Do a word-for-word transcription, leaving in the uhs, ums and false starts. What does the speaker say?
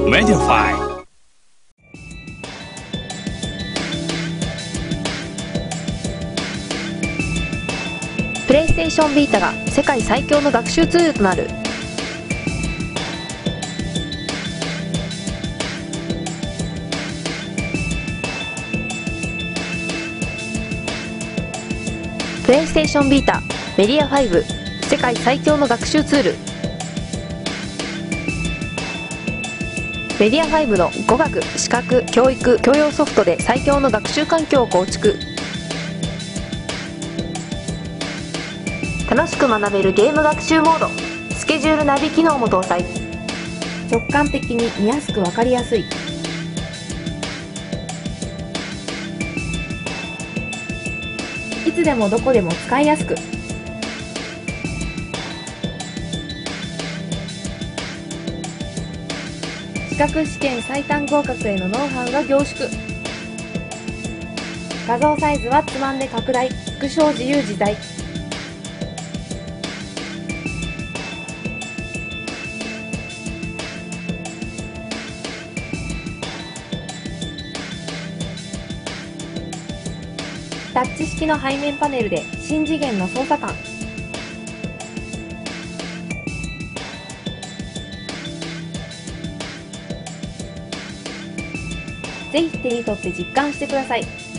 Mediafire。 プレイステーションビータが世界最強の学習ツールとなる。プレイステーションビータメディアファイブ世界最強の学習ツール。メディアファイブの語学、視覚、教育、教養ソフトで最強の学習環境を構築。楽しく学べるゲーム学習モード、スケジュールナビ機能も搭載。直感的に見やすく分かりやすい。いつでもどこでも使いやすく。資格試験最短合格へのノウハウが凝縮。画像サイズはつまんで拡大、縮小自由自在。タッチ式の背面パネルで新次元の操作感。ぜひ手に取って実感してください。